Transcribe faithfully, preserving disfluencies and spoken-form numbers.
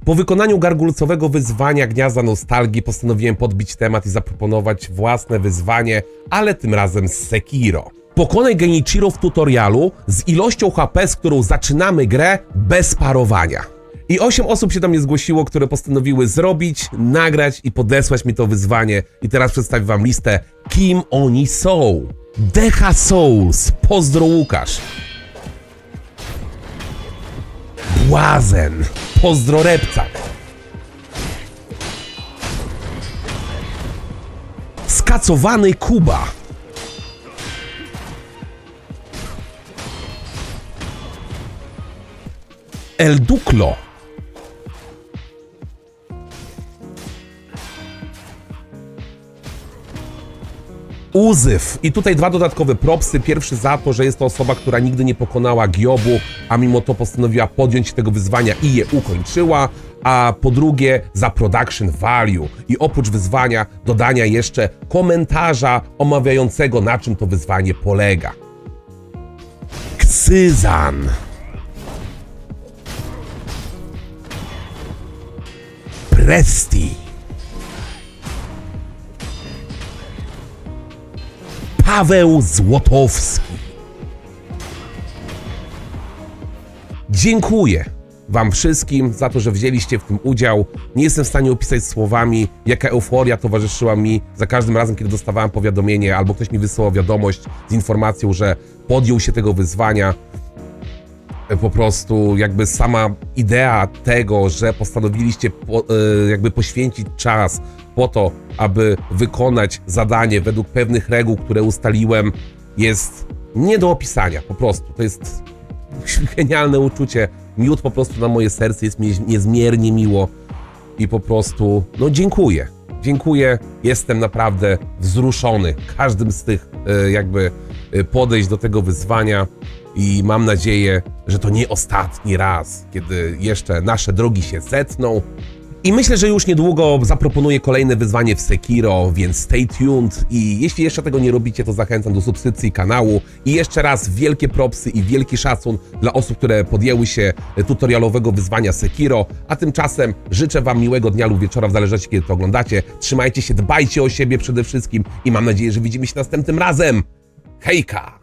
Po wykonaniu gargulcowego wyzwania Gniazda Nostalgii postanowiłem podbić temat i zaproponować własne wyzwanie, ale tym razem z Sekiro. Pokonaj Genichiro w tutorialu z ilością H P, z którą zaczynamy grę bez parowania. I osiem osób się do mnie zgłosiło, które postanowiły zrobić, nagrać i podesłać mi to wyzwanie. I teraz przedstawię wam listę, kim oni są. Decha Souls, pozdro Łukasz. Błazen, pozdro Repcak. Skacowany Kuba. El Duklo. Uzyf. I tutaj dwa dodatkowe propsy. Pierwszy za to, że jest to osoba, która nigdy nie pokonała Giobu, a mimo to postanowiła podjąć się tego wyzwania i je ukończyła. A po drugie za production value. I oprócz wyzwania dodania jeszcze komentarza omawiającego, na czym to wyzwanie polega. Ksyzan. Presti. Paweł Złotowski. Dziękuję wam wszystkim za to, że wzięliście w tym udział. Nie jestem w stanie opisać słowami, jaka euforia towarzyszyła mi za każdym razem, kiedy dostawałem powiadomienie albo ktoś mi wysyłał wiadomość z informacją, że podjął się tego wyzwania. Po prostu jakby sama idea tego, że postanowiliście po, jakby poświęcić czas po to, aby wykonać zadanie według pewnych reguł, które ustaliłem, jest nie do opisania, po prostu. To jest genialne uczucie. Miód po prostu na moje serce, jest mi niezmiernie miło i po prostu, no dziękuję. Dziękuję, jestem naprawdę wzruszony każdym z tych jakby podejść do tego wyzwania i mam nadzieję, że to nie ostatni raz, kiedy jeszcze nasze drogi się zetną. I myślę, że już niedługo zaproponuję kolejne wyzwanie w Sekiro, więc stay tuned i jeśli jeszcze tego nie robicie, to zachęcam do subskrypcji kanału. I jeszcze raz wielkie propsy i wielki szacun dla osób, które podjęły się tutorialowego wyzwania Sekiro, a tymczasem życzę wam miłego dnia lub wieczora, w zależności kiedy to oglądacie. Trzymajcie się, dbajcie o siebie przede wszystkim i mam nadzieję, że widzimy się następnym razem. Hejka!